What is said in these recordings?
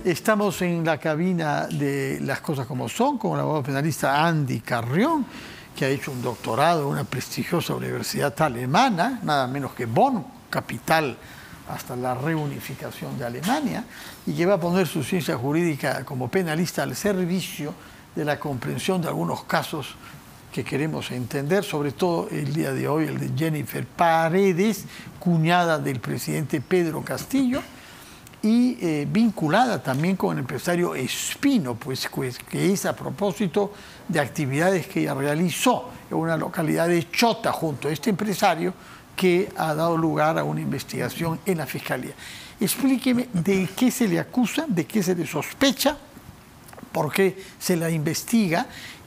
Estamos en la cabina de Las Cosas Como Son con el abogado penalista Andy Carrión, que ha hecho un doctorado en una prestigiosa universidad alemana, nada menos que Bonn, capital hasta la reunificación de Alemania, y que va a poner su ciencia jurídica como penalista al servicio de la comprensión de algunos casos que queremos entender, sobre todo el día de hoy, el de Jennifer Paredes, cuñada del presidente Pedro Castillo, y vinculada también con el empresario Espino, pues que es a propósito de actividades que ella realizó en una localidad de Chota junto a este empresario, que ha dado lugar a una investigación en la Fiscalía. Explíqueme de qué se le acusa, de qué se le sospecha, por qué se la investiga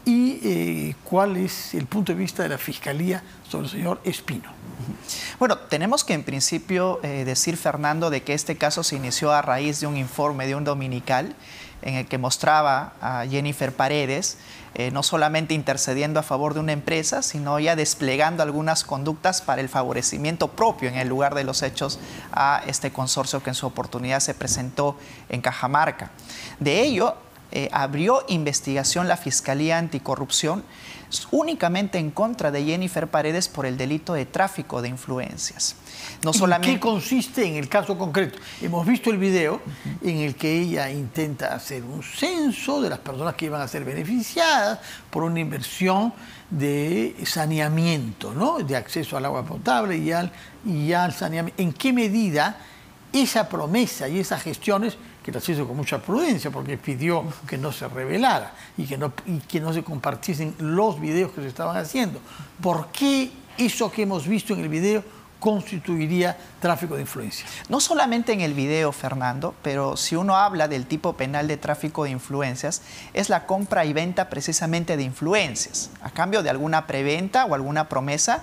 y cuál es el punto de vista de la Fiscalía sobre el señor Espino. Bueno, tenemos que en principio decir, Fernando, de que este caso se inició a raíz de un informe de un dominical en el que mostraba a Jennifer Paredes no solamente intercediendo a favor de una empresa, sino ya desplegando algunas conductas para el favorecimiento propio en el lugar de los hechos a este consorcio que en su oportunidad se presentó en Cajamarca. De ello, abrió investigación la Fiscalía Anticorrupción únicamente en contra de Jennifer Paredes por el delito de tráfico de influencias. No solamente... ¿En qué consiste en el caso concreto? Hemos visto el video en el que ella intenta hacer un censo de las personas que iban a ser beneficiadas por una inversión de saneamiento, ¿no? De acceso al agua potable y al saneamiento. ¿En qué medida esa promesa y esas gestiones, que las hizo con mucha prudencia porque pidió que no se revelara y que no se compartiesen los videos que se estaban haciendo? ¿Por qué eso que hemos visto en el video constituiría tráfico de influencia? No solamente en el video, Fernando, pero si uno habla del tipo penal de tráfico de influencias, es la compra y venta precisamente de influencias, a cambio de alguna preventa o alguna promesa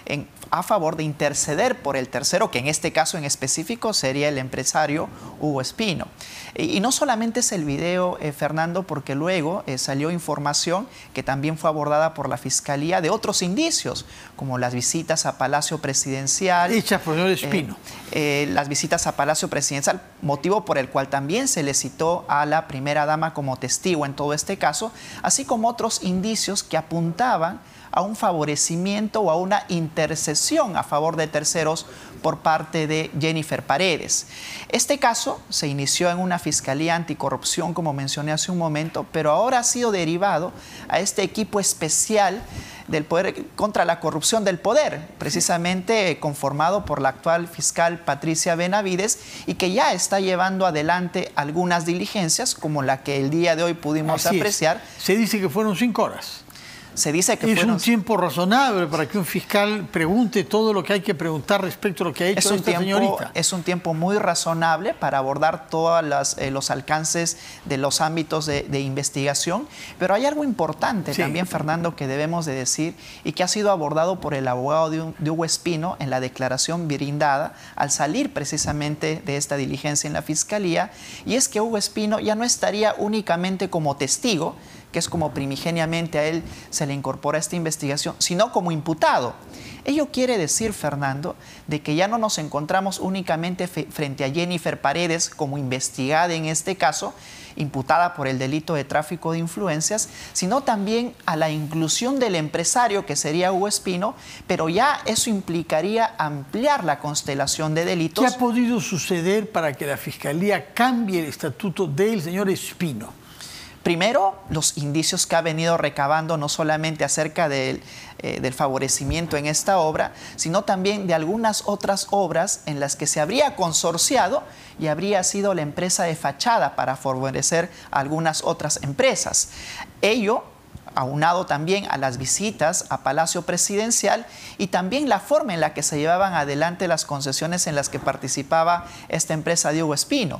a favor de interceder por el tercero, que en este caso en específico sería el empresario Hugo Espino. Y no solamente es el video, Fernando, porque luego salió información que también fue abordada por la Fiscalía de otros indicios, como las visitas a Palacio Presidencial. Hechas por el señor Espino. Las visitas a Palacio Presidencial, motivo por el cual también se le citó a la primera dama como testigo en todo este caso, así como otros indicios que apuntaban a un favorecimiento o a una intercesión a favor de terceros por parte de Jennifer Paredes. Este caso se inició en una Fiscalía Anticorrupción, como mencioné hace un momento, pero ahora ha sido derivado a este equipo especial del poder contra la corrupción del poder, precisamente conformado por la actual fiscal Patricia Benavides, y que ya está llevando adelante algunas diligencias, como la que el día de hoy pudimos apreciar. Se dice que fueron 5 horas. Se dice que es un tiempo razonable para que un fiscal pregunte todo lo que hay que preguntar respecto a lo que ha hecho esta señorita. Es un tiempo muy razonable para abordar todos los alcances de los ámbitos de investigación, pero hay algo importante también, Fernando, que debemos de decir y que ha sido abordado por el abogado de Hugo Espino en la declaración brindada al salir precisamente de esta diligencia en la Fiscalía, y es que Hugo Espino ya no estaría únicamente como testigo, que es como primigeniamente a él se le incorpora esta investigación, sino como imputado. Ello quiere decir, Fernando, de que ya no nos encontramos únicamente frente a Jennifer Paredes como investigada en este caso, imputada por el delito de tráfico de influencias, sino también a la inclusión del empresario, que sería Hugo Espino, pero ya eso implicaría ampliar la constelación de delitos. ¿Qué ha podido suceder para que la Fiscalía cambie el estatuto del señor Espino? Primero, los indicios que ha venido recabando no solamente acerca del favorecimiento en esta obra, sino también de algunas otras obras en las que se habría consorciado y habría sido la empresa de fachada para favorecer a algunas otras empresas. Ello aunado también a las visitas a Palacio Presidencial y también la forma en la que se llevaban adelante las concesiones en las que participaba esta empresa de Hugo Espino.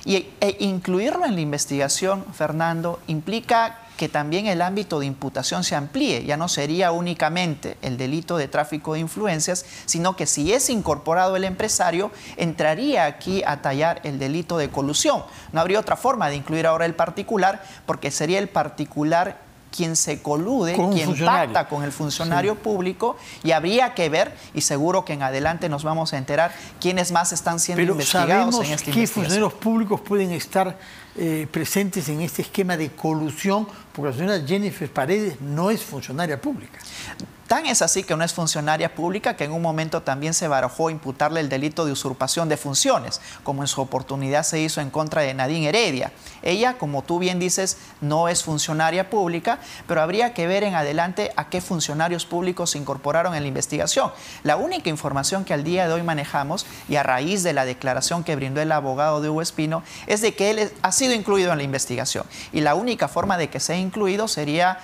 E incluirlo en la investigación, Fernando, implica que también el ámbito de imputación se amplíe. Ya no sería únicamente el delito de tráfico de influencias, sino que si es incorporado el empresario, entraría aquí a tallar el delito de colusión. No habría otra forma de incluir ahora el particular, porque sería el particular quien se colude, quien pacta con el funcionario público, y habría que ver, y seguro que en adelante nos vamos a enterar, quiénes más están siendo investigados en esta investigación. ¿Qué funcionarios públicos pueden estar presentes en este esquema de colusión? Porque la señora Jennifer Paredes no es funcionaria pública. Tan es así que no es funcionaria pública que en un momento también se barajó imputarle el delito de usurpación de funciones, como en su oportunidad se hizo en contra de Nadine Heredia. Ella, como tú bien dices, no es funcionaria pública, pero habría que ver en adelante a qué funcionarios públicos se incorporaron en la investigación. La única información que al día de hoy manejamos, y a raíz de la declaración que brindó el abogado de Hugo Espino, es de que él ha sido incluido en la investigación. Y la única forma de que sea incluido sería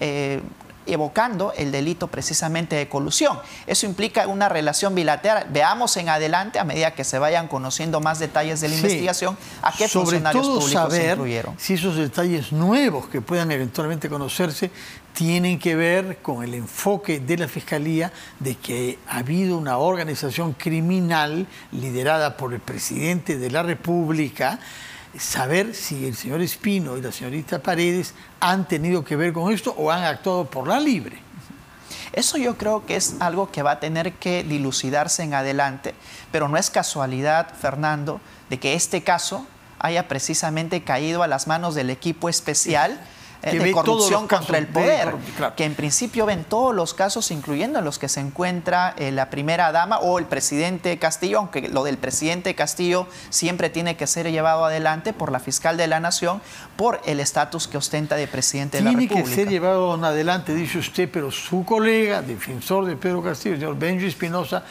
evocando el delito precisamente de colusión. Eso implica una relación bilateral. Veamos en adelante, a medida que se vayan conociendo más detalles de la investigación, a qué funcionarios públicos se incluyeron. Si esos detalles nuevos que puedan eventualmente conocerse tienen que ver con el enfoque de la Fiscalía de que ha habido una organización criminal liderada por el presidente de la República. Saber si el señor Espino y la señorita Paredes han tenido que ver con esto o han actuado por la libre. Eso yo creo que es algo que va a tener que dilucidarse en adelante, pero no es casualidad, Fernando, de que este caso haya precisamente caído a las manos del equipo especial de corrupción contra el poder, que en principio ven todos los casos, incluyendo en los que se encuentra la primera dama o el presidente Castillo, aunque lo del presidente Castillo siempre tiene que ser llevado adelante por la fiscal de la Nación, por el estatus que ostenta de presidente de la República. Tiene que ser llevado adelante, dice usted, pero su colega, defensor de Pedro Castillo, el señor Benji Espinosa,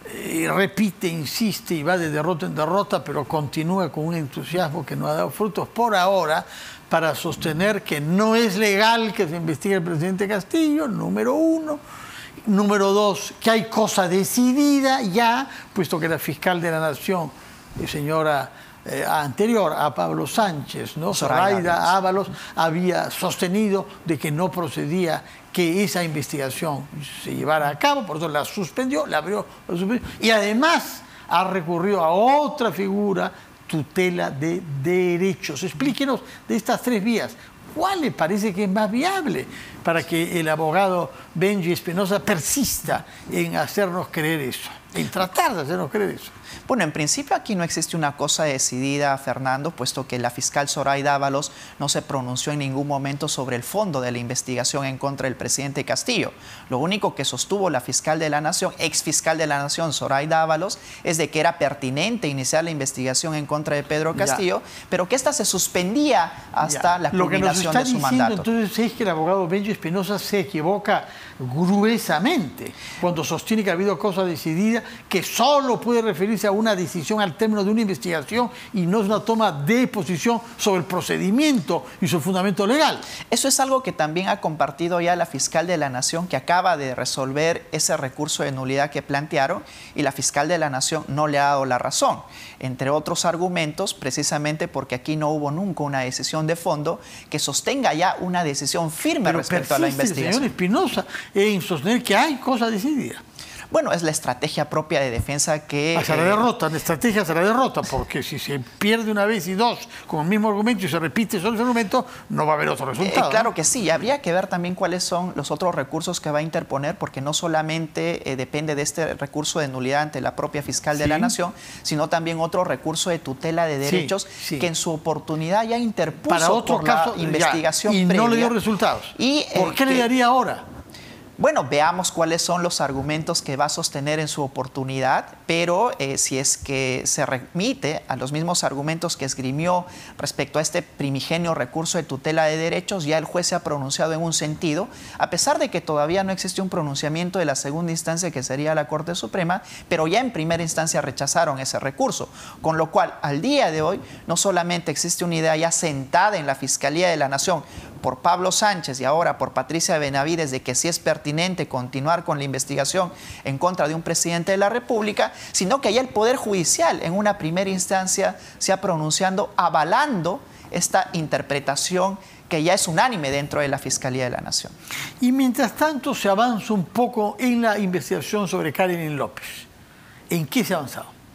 repite, insiste y va de derrota en derrota, pero continúa con un entusiasmo que no ha dado frutos por ahora, para sostener que no es legal que se investigue el presidente Castillo, número uno. Número dos, que hay cosa decidida ya, puesto que la fiscal de la Nación, señora anterior a Pablo Sánchez, ¿no? Zoraida Ábalos, había sostenido de que no procedía que esa investigación se llevara a cabo, por eso la suspendió, la abrió, la suspendió, y además ha recurrido a otra figura, tutela de derechos. Explíquenos de estas tres vías, ¿cuál le parece que es más viable para que el abogado Benji Espinosa persista en hacernos creer eso, en tratar de hacernos creer eso? Bueno, en principio aquí no existe una cosa decidida, Fernando, puesto que la fiscal Zoraida Ábalos no se pronunció en ningún momento sobre el fondo de la investigación en contra del presidente Castillo. Lo único que sostuvo la fiscal de la Nación, ex fiscal de la Nación, Zoraida Ábalos, es de que era pertinente iniciar la investigación en contra de Pedro Castillo, pero que ésta se suspendía hasta la culminación de su mandato. Entonces es que el abogado Benji Espinosa se equivoca gruesamente cuando sostiene que ha habido cosa decidida, que solo puede referirse a una decisión al término de una investigación y no es una toma de posición sobre el procedimiento y su fundamento legal. Eso es algo que también ha compartido ya la fiscal de la Nación, que acaba de resolver ese recurso de nulidad que plantearon, y la fiscal de la Nación no le ha dado la razón, entre otros argumentos, precisamente porque aquí no hubo nunca una decisión de fondo que sostenga ya una decisión firme respecto a la investigación. Señor Espinosa, en sostener que hay cosa decidida. Bueno, es la estrategia propia de defensa que... Hacia la derrota, la estrategia hacia la derrota, porque si se pierde una vez y dos con el mismo argumento y se repite solo ese argumento, no va a haber otro resultado. Claro, ¿no? que sí, habría que ver también cuáles son los otros recursos que va a interponer, porque no solamente depende de este recurso de nulidad ante la propia fiscal de la Nación, sino también otro recurso de tutela de derechos que en su oportunidad ya interpuso para otro caso, la investigación y previa. No le dio resultados. ¿Por qué le daría ahora? Bueno, veamos cuáles son los argumentos que va a sostener en su oportunidad, pero si es que se remite a los mismos argumentos que esgrimió respecto a este primigenio recurso de tutela de derechos, ya el juez se ha pronunciado en un sentido, a pesar de que todavía no existe un pronunciamiento de la segunda instancia, que sería la Corte Suprema, pero ya en primera instancia rechazaron ese recurso, con lo cual al día de hoy no solamente existe una idea ya sentada en la Fiscalía de la Nación por Pablo Sánchez y ahora por Patricia Benavides de que sí es pertinente continuar con la investigación en contra de un presidente de la República, sino que ya el Poder Judicial en una primera instancia se ha pronunciado avalando esta interpretación que ya es unánime dentro de la Fiscalía de la Nación. Y mientras tanto se avanza un poco en la investigación sobre Karen López. ¿En qué se ha avanzado?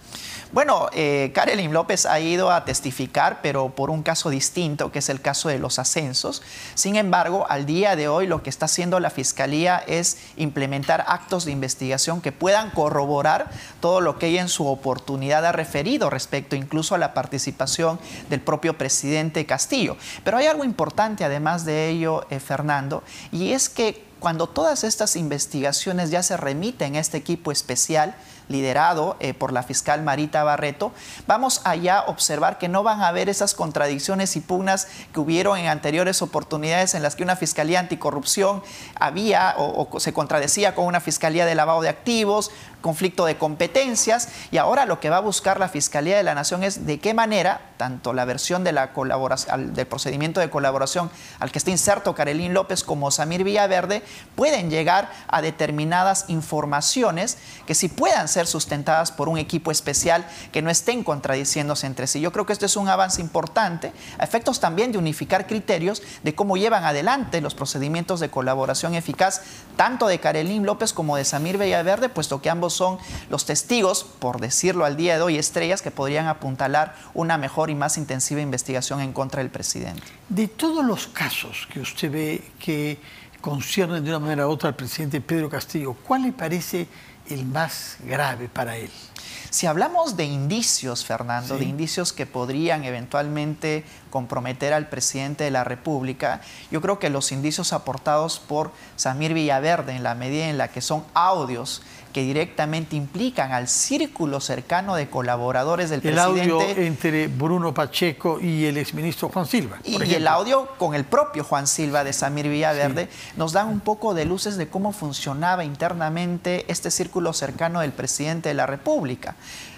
Bueno, Karelyn López ha ido a testificar, pero por un caso distinto, que es el caso de los ascensos. Sin embargo, al día de hoy lo que está haciendo la Fiscalía es implementar actos de investigación que puedan corroborar todo lo que ella en su oportunidad ha referido respecto incluso a la participación del propio presidente Castillo. Pero hay algo importante además de ello, Fernando, y es que cuando todas estas investigaciones ya se remiten a este equipo especial liderado por la fiscal Marita Barreto, vamos allá a observar que no van a haber esas contradicciones y pugnas que hubieron en anteriores oportunidades en las que una fiscalía anticorrupción había o se contradecía con una fiscalía de lavado de activos, conflicto de competencias, y ahora lo que va a buscar la Fiscalía de la Nación es de qué manera tanto la versión de la colaboración, del procedimiento de colaboración al que está inserto Karelyn López como Samir Villaverde pueden llegar a determinadas informaciones que sí puedan ser sustentadas por un equipo especial que no estén contradiciéndose entre sí. Yo creo que este es un avance importante a efectos también de unificar criterios de cómo llevan adelante los procedimientos de colaboración eficaz tanto de Karelyn López como de Samir Villaverde, puesto que ambos son los testigos, por decirlo al día de hoy, estrellas que podrían apuntalar una mejor y más intensiva investigación en contra del presidente. De todos los casos que usted ve que conciernen de una manera u otra al presidente Pedro Castillo, ¿cuál le parece el más grave para él? Si hablamos de indicios, Fernando, sí, de indicios que podrían eventualmente comprometer al presidente de la República, yo creo que los indicios aportados por Samir Villaverde, en la medida en la que son audios que directamente implican al círculo cercano de colaboradores del presidente. El audio entre Bruno Pacheco y el exministro Juan Silva, por ejemplo. Y el audio con el propio Juan Silva de Samir Villaverde, sí, nos dan un poco de luces de cómo funcionaba internamente este círculo cercano del presidente de la República.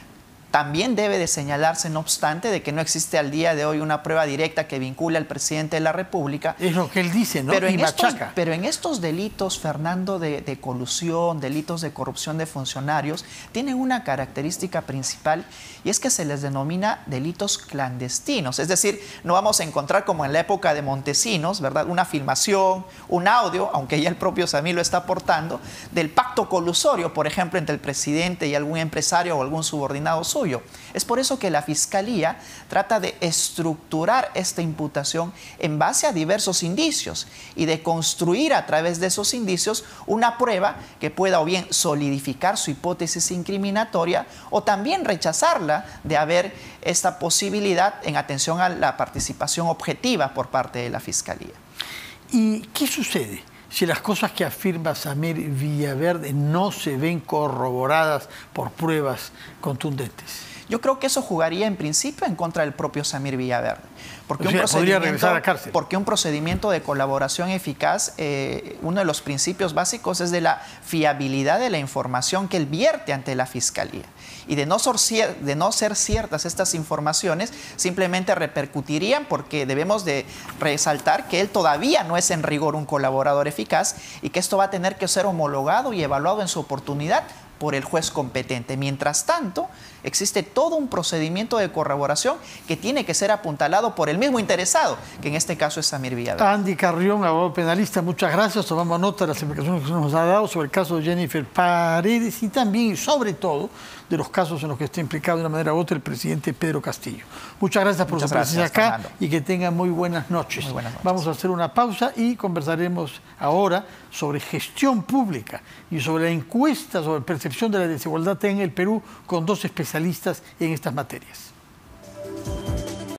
También debe de señalarse, no obstante, de que no existe al día de hoy una prueba directa que vincule al presidente de la República. Es lo que él dice, ¿no? Pero en estos delitos, Fernando, de colusión, delitos de corrupción de funcionarios, tienen una característica principal y es que se les denomina delitos clandestinos. Es decir, no vamos a encontrar como en la época de Montesinos, ¿verdad?, una filmación, un audio, aunque ya el propio Samir lo está aportando, del pacto colusorio, por ejemplo, entre el presidente y algún empresario o algún subordinado suyo. Es por eso que la Fiscalía trata de estructurar esta imputación en base a diversos indicios y de construir a través de esos indicios una prueba que pueda o bien solidificar su hipótesis incriminatoria o también rechazarla de haber esta posibilidad en atención a la participación objetiva por parte de la Fiscalía. ¿Y qué sucede si las cosas que afirma Samir Villaverde no se ven corroboradas por pruebas contundentes? Yo creo que eso jugaría en principio en contra del propio Samir Villaverde. Porque podría regresar a la cárcel. Porque un procedimiento de colaboración eficaz, uno de los principios básicos es de la fiabilidad de la información que él vierte ante la Fiscalía. Y de no ser ciertas estas informaciones, simplemente repercutirían porque debemos de resaltar que él todavía no es en rigor un colaborador eficaz y que esto va a tener que ser homologado y evaluado en su oportunidad por el juez competente. Mientras tanto, existe todo un procedimiento de corroboración que tiene que ser apuntalado por el mismo interesado, que en este caso es Samir Villaverde. Andy Carrión, abogado penalista, muchas gracias. Tomamos nota de las explicaciones que nos ha dado sobre el caso de Jennifer Paredes y también y sobre todo de los casos en los que está implicado de una manera u otra el presidente Pedro Castillo. Muchas gracias por su presencia acá, Fernando, y que tengan muy buenas noches. Muy buenas noches. Vamos a hacer una pausa y conversaremos ahora sobre gestión pública y sobre la encuesta sobre percepción de la desigualdad en el Perú con dos especialistas en estas materias.